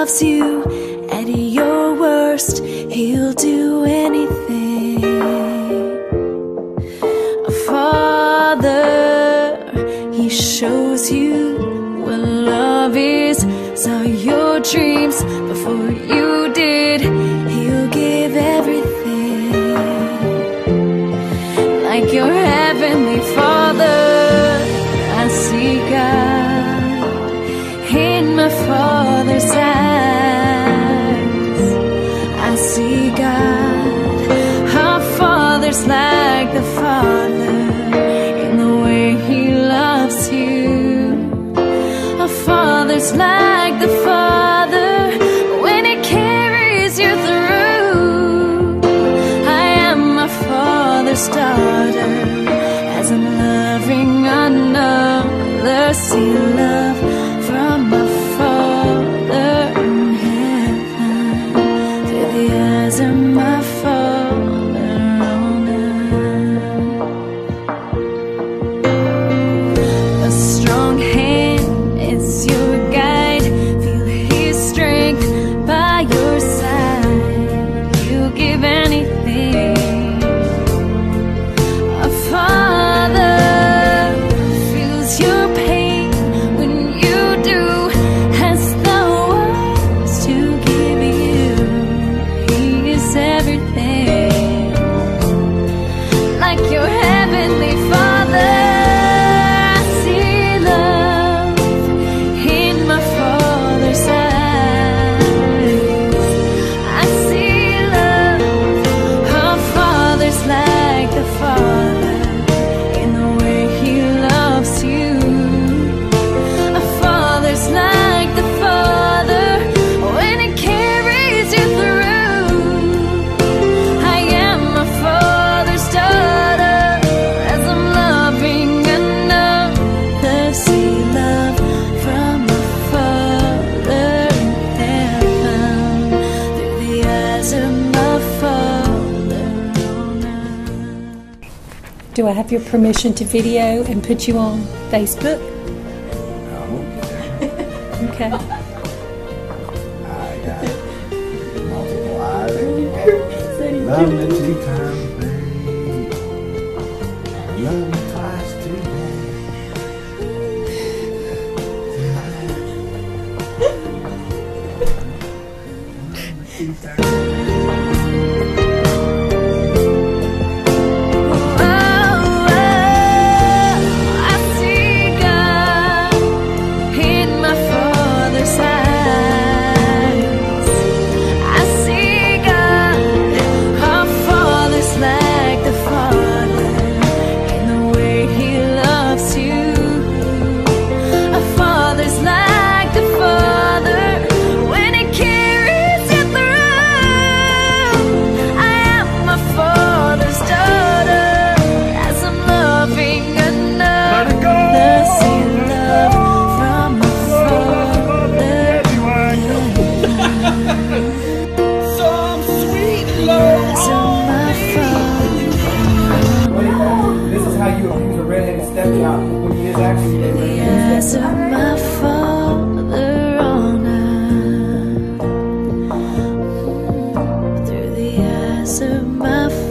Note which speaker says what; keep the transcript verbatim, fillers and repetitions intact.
Speaker 1: loves you at your worst. He'll do anything. A father, he shows you what love is. Saw your dreams before you did. He'll give everything. Like your heavenly Father, I see God in my Father's eyes. I see God. Our Father's like the Father in the way He loves you. Our Father's like the Father when He carries you through. I am my Father's daughter, as I'm loving another. See love from my Father in heaven through the eyes of my Father on earth. A strong hand is your guide. Feel His strength by your side. You give anything. A Father feels your pain when you do, has the words to give you. He is everything. Like your heavenly Father, I see love in my Father's eyes. I see love. Our Father's like the Father in the way He loves you. A Father's like the Father when He carries you through. I am my Father's daughter, as I'm loving another. See love from my Father in heaven through the eyes of my Father on earth.
Speaker 2: Do I have your permission to video and put you on Facebook? Okay.
Speaker 3: I got multiple eyes. Love me two times, baby. Love me twice today.
Speaker 1: I see God in my Father's eyes. I see God. Our Father's like the Father in the way He loves you. Our Father's like the Father when He carries you through. I am my Father's daughter, as I'm loving another. See love from my Father.
Speaker 4: Some sweet love.
Speaker 1: As of my Father.
Speaker 4: This is how you abuse a redheaded stepchild when he is actually a
Speaker 1: The
Speaker 4: redheaded
Speaker 1: eyes of
Speaker 4: stepchild.
Speaker 1: my Father on earth. Through the eyes of my Father.